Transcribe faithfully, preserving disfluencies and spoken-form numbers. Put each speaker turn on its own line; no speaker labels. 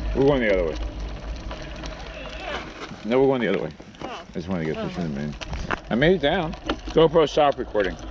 We're going the other way. No, we're going the other way. I just want to get a picture of the moon. I made it down. GoPro stop recording.